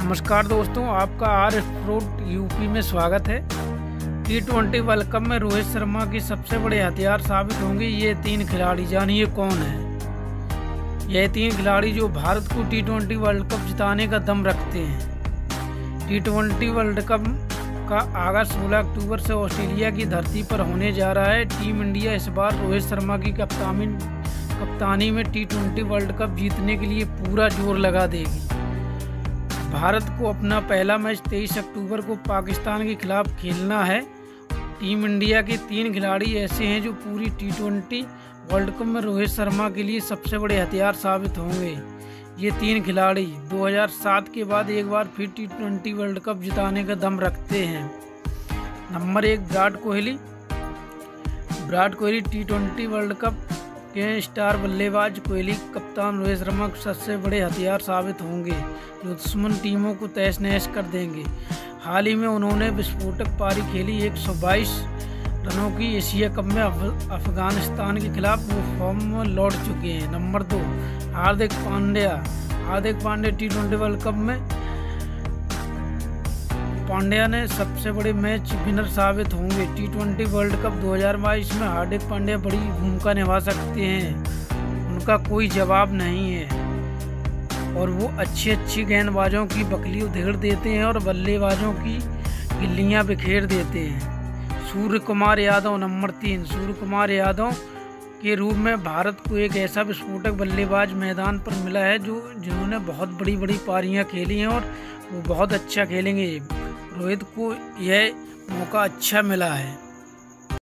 नमस्कार दोस्तों, आपका आर फ्रूट यूपी में स्वागत है। T20 वर्ल्ड कप में रोहित शर्मा की सबसे बड़े हथियार साबित होंगे ये तीन खिलाड़ी। जानिए कौन है ये तीन खिलाड़ी जो भारत को T20 वर्ल्ड कप जिताने का दम रखते हैं। T20 वर्ल्ड कप का आगाज 16 अक्टूबर से ऑस्ट्रेलिया की धरती पर होने जा रहा है। टीम इंडिया इस बार रोहित शर्मा की कप्तानी में T20 वर्ल्ड कप जीतने के लिए पूरा जोर लगा देगी। भारत को अपना पहला मैच 23 अक्टूबर को पाकिस्तान के खिलाफ खेलना है। टीम इंडिया के तीन खिलाड़ी ऐसे हैं जो पूरी T20 वर्ल्ड कप में रोहित शर्मा के लिए सबसे बड़े हथियार साबित होंगे। ये तीन खिलाड़ी 2007 के बाद एक बार फिर T20 वर्ल्ड कप जिताने का दम रखते हैं। Number 1 Virat Kohli T20 World Cup के स्टार बल्लेबाज। कोहली कप्तान रोहित शर्मा के सबसे बड़े हथियार साबित होंगे जो दुश्मन टीमों को तहस नहस कर देंगे। हाल ही में उन्होंने विस्फोटक पारी खेली 122 रनों की एशिया कप में अफगानिस्तान के खिलाफ वो फॉर्म में लौट चुके हैं। Number 2 Hardik Pandya T20 World Cup में पांड्या ने सबसे बड़े मैच विनर साबित होंगे। T20 वर्ल्ड कप 2022 में हार्दिक पांड्या बड़ी भूमिका निभा सकते हैं, उनका कोई जवाब नहीं है और वो अच्छी गेंदबाजों की बकली उधेड़ देते हैं और बल्लेबाजों की गिल्लियां बिखेर देते हैं। सूर्य कुमार यादव नंबर 3 सूर्य कुमार यादव के रूप में भारत को एक ऐसा विस्फोटक बल्लेबाज मैदान पर मिला है जिन्होंने बहुत बड़ी पारियां खेली हैं और वो बहुत अच्छा खेलेंगे। रोहित को यह मौका अच्छा मिला है।